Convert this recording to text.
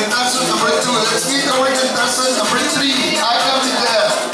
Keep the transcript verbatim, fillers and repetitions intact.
contestant number two. Let's meet our contestant number three. Akam Nidal.